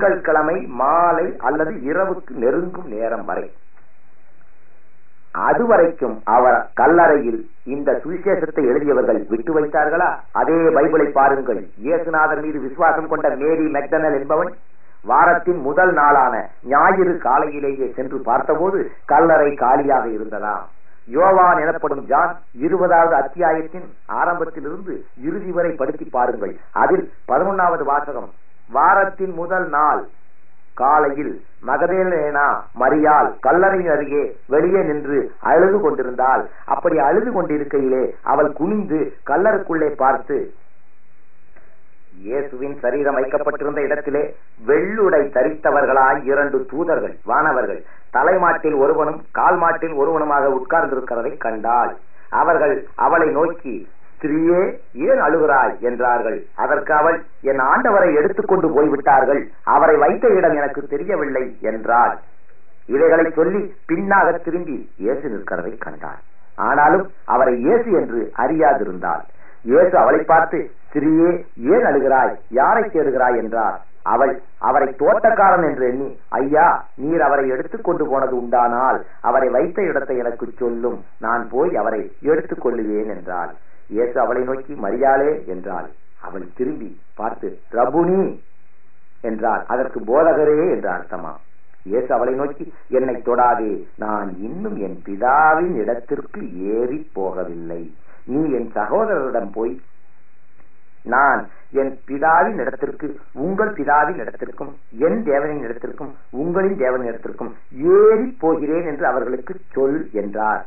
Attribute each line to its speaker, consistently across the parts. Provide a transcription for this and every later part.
Speaker 1: திங்கட்கிழமை மாலை அல்லது இரவுக்கு நெருங்கும் நேரம் வரை. அதுவரைக்கும் அவர் கல்லறையில் இந்த சுவிசேஷத்தை எழுதியவர்கள் விட்டு வைத்தார்களா? அதே பைபிளை பாருங்கள். இயேசுநாதர் மீது விசுவாசம் கொண்ட மேரி மெக்டனல் என்பவன் வாரத்தின் முதல் நாளான ஞாயிறு காலையிலேயே சென்று பார்த்தபோது கல்லறை காலியாக இருந்ததாம். யோவான் எனப்படும் ஜான் 20வது அத்தியாயத்தின் ஆரம்பத்திலிருந்து இறுதி வரை படித்து பாருங்கள். அதில் 11வது வாசகம், வாரத்தின் முதல் நாள் காலையில் மகதலேனா மரியாள் கல்லறையின் அருகே வெளியே நின்று அழுது கொண்டிருந்தாள். அப்படி அழுது கொண்டிருக்கையிலே அவள் குனிந்து கல்லறைக்குள்ளே பார்த்து, இயேசுவின் சரீரம் வைக்கப்பட்டிருந்த இடத்திலே வெள்ளுடை தரித்தவர்களாய் 2 தூதர்கள் வானவர்கள் தலைமாட்டில் ஒருவனும் கால் மாட்டில் ஒருவனுமாக உட்கார்ந்திருக்கிறதை கண்டாள். அவர்கள் அவளை நோக்கி, ஸ்திரீயே, ஏன் அழுகிறாய் என்றார்கள். அதற்கு அவள், என் ஆண்டவரை எடுத்துக்கொண்டு போய்விட்டார்கள், அவரை வைத்த இடம் எனக்கு தெரியவில்லை என்றாள். இவைகளை சொல்லி பின்னாக திரும்பி இயேசு நிற்கிறதை கண்டாள். ஆனாலும் அவரை இயேசு என்று அறியாதிருந்தாள். இயேசு அவளை பார்த்து, ஸ்திரீயே, ஏன் அழுகிறாய், யாரை தேடுகிறாய் என்றார். அவள் அவரை தோட்டக்காரன் என்று எண்ணி, ஐயா, நீர் அவரை எடுத்துக்கொண்டு போனது உண்டானால் அவரை வைத்த இடத்தை எனக்கு சொல்லும், நான் போய் அவரை எடுத்துக் கொள்ளுவேன் என்றாள். இயேசு அவளை நோக்கி, மரியாளே என்றாள். அவள் திரும்பி பார்த்து, ரபுனி என்றாள். அதற்கு போதகரே என்று அர்த்தமா. இயேசு அவளை நோக்கி, என்னை தொடாதே, நான் இன்னும் என் பிதாவின் இடத்திற்கு ஏறி போகவில்லை. நீ என் சகோதரரிடம் போய், நான் என் பிதாவின் இடத்திற்கு உங்கள் பிதாவின் இடத்திற்கும் என் தேவனின் இடத்திற்கும் உங்களின் தேவனின் இடத்திற்கும் ஏறி போகிறேன் என்று அவர்களுக்கு சொல் என்றார்.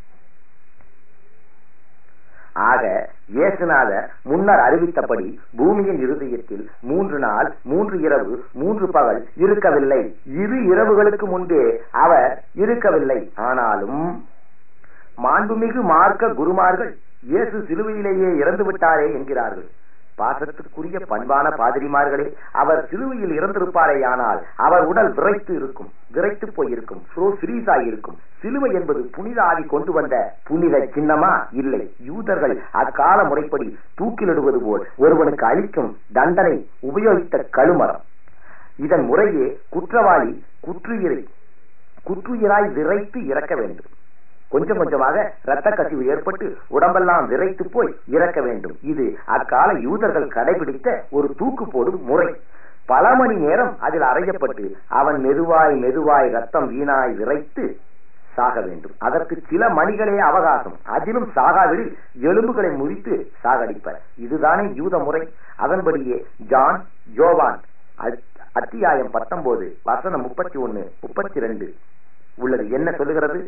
Speaker 1: ஆக இயேசுநாதர் முன்னர் அறிவித்தபடி பூமியின் இருதயத்தில் 3 நாள் 3 இரவு 3 பகல் இருக்கவில்லை. 2 இரவுகளுக்கு முன்பே அவர் இருக்கவில்லை. ஆனாலும் மாண்புமிகு மார்க்க குருமார்கள் இயேசு சிலுவையிலேயே இறந்து விட்டாரே என்கிறார்கள். பாசத்துக்குரிய பண்பான பாதிரிமார்களே, அவர் சிலுவையில் இறந்திருப்பாரே, ஆனால் அவர் உடல் விரைத்து போயிருக்கும், இருக்கும். சிலுவை என்பது புனித ஆவி கொண்டு வந்த புனித சின்னமா? இல்லை. யூதர்கள் அக்கால முறைப்படி தூக்கிலிடுவது போல் ஒருவனுக்கு அளிக்கும் தண்டனை உபயோகித்த கழுமரம். இதன் முறையே குற்றவாளி குற்றுயிராய் விரைத்து இறக்க வேண்டும். கொஞ்சம் கொஞ்சமாக இரத்த கசிவு ஏற்பட்டு உடம்பெல்லாம் விரைத்து போய் இறக்க வேண்டும். இது அக்கால யூதர்கள் கடைபிடித்த ஒரு தூக்கு போடும் முறை. பல மணி நேரம் அதில் அறையப்பட்டு அவன் மெதுவாய் ரத்தம் வீணாய் விரைத்து சாக வேண்டும். அதற்கு சில மணிகளே அவகாசம். அதிலும் சாகாவிடில் எலும்புகளை முறித்து சாகடிப்பர். இதுதானே யூத முறை. அதன்படியே யோவான் அத்தியாயம் 19 வசனம் 31 32 உள்ளது. என்ன சொல்லுகிறது?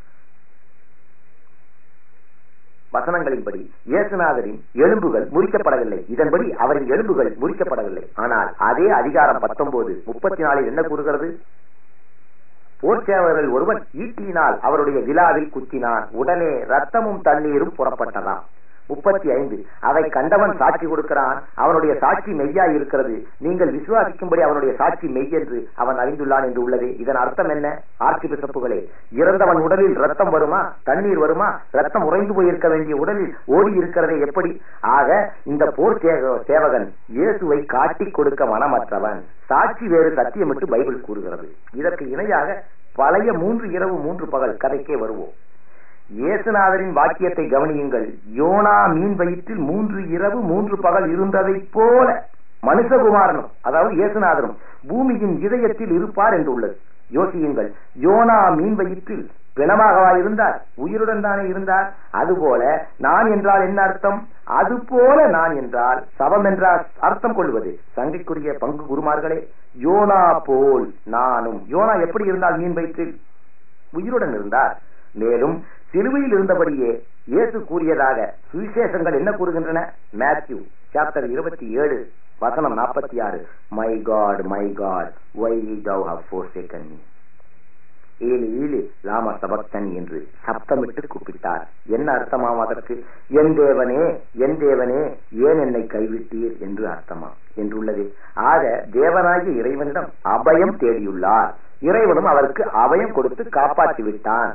Speaker 1: வசனங்களின்படி இயேசுநாதரின் எலும்புகள் முறிக்கப்படவில்லை. இதன்படி அவரின் எலும்புகள் முறிக்கப்படவில்லை. ஆனால் அதே அதிகாரம் 19:34 என்ன கூறுகிறது? போர்ச்சேவர்கள் ஒருவன் ஈட்டியினால் அவருடைய விலாவில் குத்தினான், உடனே ரத்தமும் தண்ணீரும் புறப்பட்டதாம். 35 அதை கண்டவன் சாட்சி கொடுக்கிறான், அவனுடைய சாட்சி மெய்யாய் இருக்கிறது, நீங்கள் விசுவாசிக்கும்படி அவனுடைய சாட்சி மெய் என்று அவன் அறிந்துள்ளான் என்று உள்ளது. இதன் அர்த்தம் என்ன? ஆர்ச்சி பிசப்புகளே, இறந்தவன் உடலில் ரத்தம் வருமா, தண்ணீர் வருமா? ரத்தம் உறைந்து போயிருக்க வேண்டிய உடலில் ஓடி இருக்கிறதே எப்படி? ஆக இந்த போர் சேவகன் இயேசுவை காட்டி கொடுக்க மனமற்றவன். சாட்சி வேறு, சத்தியமிட்டு பைபிள் கூறுகிறது. இதற்கு இணையாக பழைய 3 இரவு 3 பகல் கதைக்கே வருவோம். இயேசுநாதரின் வாக்கியத்தை கவனியுங்கள். யோனா மீன் வயிற்றில் 3 இரவு 3 பகல் இருந்ததை போல மனுஷகுமாரனும், அதாவது இயேசுநாதரும், பூமியின் இதயத்தில் இருப்பார் என்று உள்ளது. யோசியுங்கள். யோனா மீன் வயிற்றில் பிணமாகவா இருந்தார்? உயிருடன் தானே இருந்தார். அதுபோல நான் என்றால் என்ன அர்த்தம்? அதுபோல நான் என்றால் சவம் என்றால் அர்த்தம் கொள்வது. சங்கைக்குரிய பங்கு குருமார்களே, யோனா போல் நானும். யோனா எப்படி இருந்தால் மீன் வயிற்றில்? உயிருடன் இருந்தார். மேலும் சிலுவையில் இருந்தபடியே இயேசு கூறியதாக சுவிசேஷங்கள் என்ன கூறுகின்றன? மேத்யூ சாப்டர் 27 வசனம் 46, my God why thou have forsaken me, ஏலி லாமா சபக்தனி என்று சப்தமிட்டு கூப்பிட்டார். என்ன அர்த்தமாம் அதற்கு? என் தேவனே ஏன் என்னை கைவிட்டீர் என்று அர்த்தமா என்றுள்ளது. ஆக தேவனாகிய இறைவனிடம் அபயம் தேடியுள்ளார். இறைவனும் அவருக்கு அபயம் கொடுத்து காப்பாற்றி விட்டான்.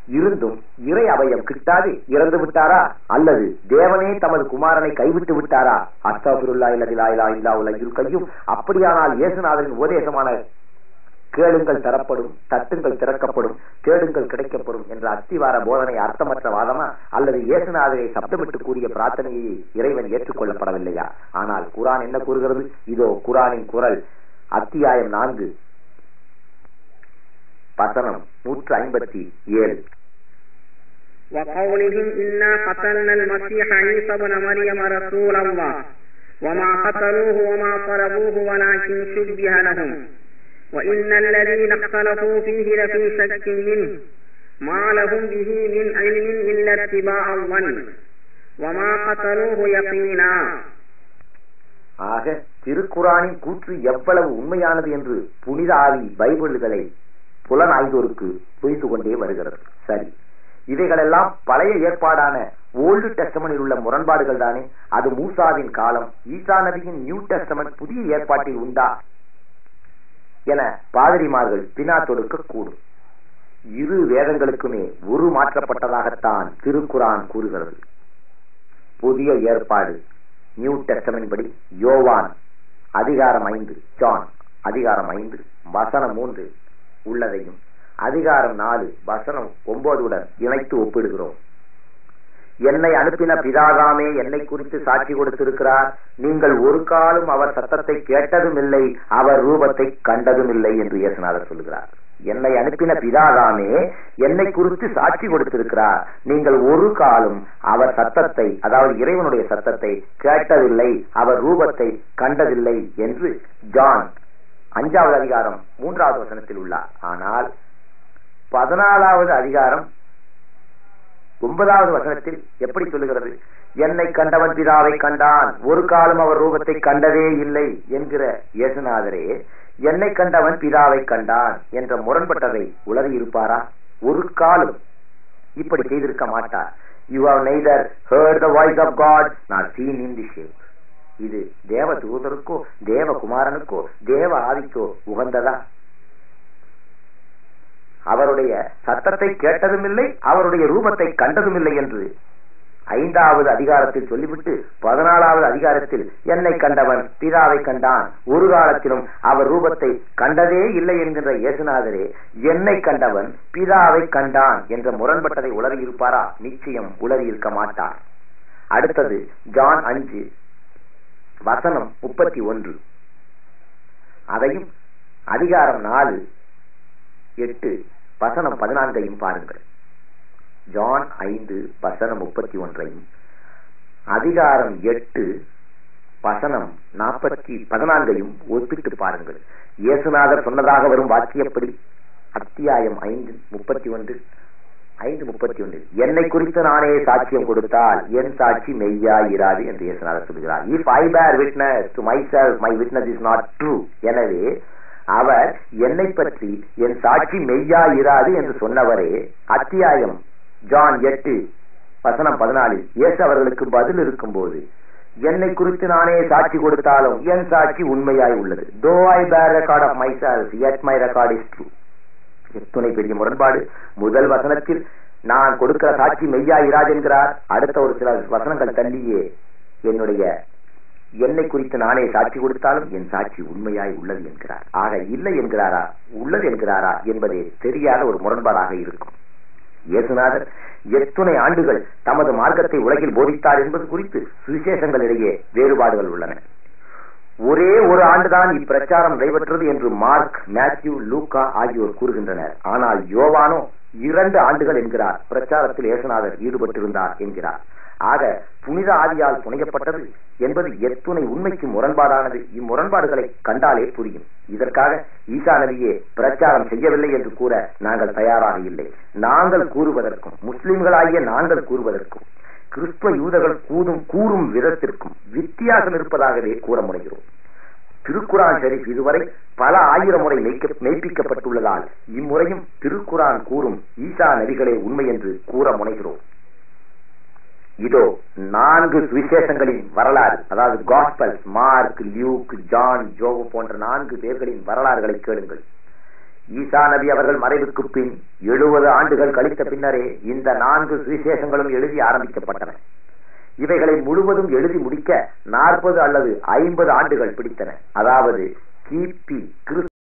Speaker 1: இருந்தும் இறை அபயம் கிட்டாது இறந்து விட்டாரா, அல்லது தேவனே தமது குமாரனை கைவிட்டு விட்டாரா? அஸ்தக்ஃபிருல்லாஹ் அல்லதி லா இலாஹா இல்லா ஹுவல் ஹய்யுல் கய்யூம். அப்படியானால் இயேசுநாதரின் உபதேசமான கேளுங்கள் தரப்படும், தட்டுங்கள் திறக்கப்படும், தேடுங்கள் கிடைக்கப்படும் என்ற அத்திவார போதனை அர்த்தமற்ற வாதமா, அல்லது இயேசுநாதரை சப்தமிட்டு கூறிய பிரார்த்தனையை இறைவன் ஏற்றுக்கொள்ளப்படவில்லையா? ஆனால் குர்ஆன் என்ன கூறுகிறது? இதோ குர்ஆனின் குரல், அத்தியாயம் 4 வசனம் 157.
Speaker 2: وقولهم إنا قتلنا المسيح عيسى ابن مريم رسول الله وما قتلوه وما صلبوه ولكن شبه لهم وإن الذين اختلفوا فيه لفي شك منه ما لهم به من علم إلا اتباع الظن وما قتلوه يقينا.
Speaker 1: ஆக திருக்குர்ஆனின் கூற்று எவ்வளவு உண்மையானது என்று புனித ஆவி பைபிள்களை புலனாய்ந்தோருக்கு புரிந்து கொண்டே வருகிறது. சரி, இவைகளெல்லாம் பழைய ஏற்பாடான ஓல்டு டெஸ்டமெண்டில் உள்ள முரண்பாடுகள் தானே? அது மூசாவின் காலம், ஈசா நபியின் நியூ டெஸ்டமெண்ட் புதிய ஏற்பாட்டில் உண்டா என பாதிரிமார்கள் பினா தொடுக்க கூடும். இரு வேதங்களுக்குமே உரு மாற்றப்பட்டதாகத்தான் திருக்குர்ஆன் கூறுகிறது. புதிய ஏற்பாடு நியூ டெஸ்டமெண்ட் படி யோவான் அதிகாரம் 5, ஜான் அதிகாரம் 5 வசனம் 3 உள்ளதையும் அதிகாரம் 4 வசனம் 9 இணைத்து ஒப்பிடுகிறோம். என்னை அனுப்பின பிதாதாமே என்னை குறித்து சாட்சி கொடுத்திருக்கிறார். நீங்கள் ஒரு காலம் அவர் சத்தத்தை கேட்டதும் இல்லை, அவர் ரூபத்தை கண்டதும் இல்லை என்று இயேசுநாதர் சொல்லுகிறார். என்னை அனுப்பின பிதாதாமே என்னை குறித்து சாட்சி கொடுத்திருக்கிறார். நீங்கள் ஒரு காலம் அவர் சத்தத்தை, அதாவது இறைவனுடைய சத்தத்தை கேட்டதில்லை, அவர் ரூபத்தை கண்டதில்லை என்று ஜான் 5வது அதிகாரம் 3வது வசனத்தில் உள்ளார். ஆனால் 14வது அதிகாரம் 9வது வசனத்தில் எப்படி சொல்லுகிறது? என்னை கண்டவன் பிதாவை கண்டான், ஒரு காலம் அவர் ரூபத்தை கண்டதே இல்லை என்கிற இயேசுநாதரே என்னை கண்டவன் பிதாவை கண்டான் என்ற முரண்பட்டதை உளறி இருப்பாரா? ஒரு காலம் இப்படி செய்திருக்க மாட்டார். You have neither heard the voice of God nor seen him the shape. இது தேவ தூதருக்கோ தேவகுமாரனுக்கோ தேவ ஆவிக்கோ உகந்ததா? அவருடைய சத்தத்தை கேட்டதும் இல்லை, அவருடைய ரூபத்தை கண்டதும் இல்லை என்று 5வது அதிகாரத்தில் சொல்லிவிட்டு 14வது அதிகாரத்தில் என்னை கண்டவன் பிதாவை கண்டான், ஒரு காலத்திலும் அவர் ரூபத்தை கண்டதே இல்லை என்கின்ற இயேசுநாதரே என்னை கண்டவன் பிதாவை கண்டான் என்ற முரண்பட்டதை உளறி இருப்பாரா? நிச்சயம் உளறி இருக்க மாட்டார். அடுத்தது ஜான் 5 வசனம் 31, அதையும் அதிகாரம் 4 8 வசனம் 14 பாருங்கள். ஜான் 5 வசனம் 31 அதிகாரம் 8 வசனம் 14 ஒப்பிட்டு பாருங்கள். இயேசுநாதர் சொன்னதாக வரும் வாக்கியப்படி அத்தியாயம் 5:31 என்னை குறித்து நானே சாட்சியம் கொடுத்தால் என் சாட்சி மெய்யாயிராது என்று இயேசுநாதர் சொல்கிறார். If I bear witness to myself, my witness is not true. எனவே அவர் என்னை பற்றி என் சாட்சி மெய்யாயிராது என்று சொன்னவரே அத்தியாயம் ஜான் 8 வசனம் 14 இயேசு அவர்களுக்கு பதில் இருக்கும்போது என்னை குறித்து நானே சாட்சி கொடுத்தாலும் என் சாட்சி உண்மையாய் உள்ளது. Though I bear record of myself, yet my record is true. எத்தனை பெரிய முரண்பாடு! முதல் வசனத்தில் நான் கொடுக்கிற சாட்சி மெய்யாயிராது என்கிறார். அடுத்த ஒரு சில வசனங்கள் தள்ளியே என்னை குறித்து நானே சாட்சி கொடுத்தாலும் என் சாட்சி உண்மையாய் உள்ளது என்கிறார். ஆக இல்லை என்கிறாரா உள்ளது என்கிறாரா என்பதே தெரியாத ஒரு முரண்பாடாக இருக்கும். இயேசுநாதர் எத்தனை ஆண்டுகள் தமது மார்க்கத்தை உலகில் போதித்தார் என்பது குறித்து சுவிசேஷங்களிடையே வேறுபாடுகள் உள்ளன. ஒரே ஒரு ஆண்டுதான் இப்பிரச்சாரம் நடைபெற்றது என்று மார்க், மேத்யூ, லூக்கா ஆகியோர் கூறுகின்றனர். ஆனால் யோவானோ 2 ஆண்டுகள் என்கிறார். பிரச்சாரத்தில் இயேசுநாதர் ஈடுபட்டிருந்தார் என்கிறார். ஆக புனித ஆவியால் புனையப்பட்டது என்பது எத்துணை உண்மைக்கு முரண்பாடானது. இம்முரண்பாடுகளை கண்டாலே புரியும். இதற்காக ஈசா நபியே பிரச்சாரம் செய்யவில்லை என்று கூற நாங்கள் தயாராக இல்லை. நாங்கள் கூறுவதற்கும் முஸ்லிம்களாகிய நாங்கள் கூறுவதற்கும் கிறிஸ்துவ யூதர்கள் கூறும் விதத்திற்கும் வித்தியாசம் இருப்பதாகவே கூற முனைகிறோம். திருக்குர்ஆன் ஷரீஃப் இதுவரை பல ஆயிரம் முறை மெய்ப்பிக்கப்பட்டுள்ளதால் இம்முறையும் திருக்குர்ஆன் கூறும் ஈசா நபிகளே உண்மை என்று கூற முனைகிறோம். இதோ 4 சுவிசேஷங்களின் வரலாறு, அதாவது காஸ்பல்ஸ், மார்க், லியூக், ஜான், ஜோவ் போன்ற 4 பேர்களின் வரலாறுகளை கேளுங்கள். ஈசா நபி அவர்கள் மறைவுக்கு பின் 70 ஆண்டுகள் கழித்த பின்னரே இந்த 4 சுவிசேஷங்களும் எழுதி ஆரம்பிக்கப்பட்டன. இவைகளை முழுவதும் எழுதி முடிக்க 40 அல்லது 50 ஆண்டுகள் பிடித்தன. அதாவது கிபி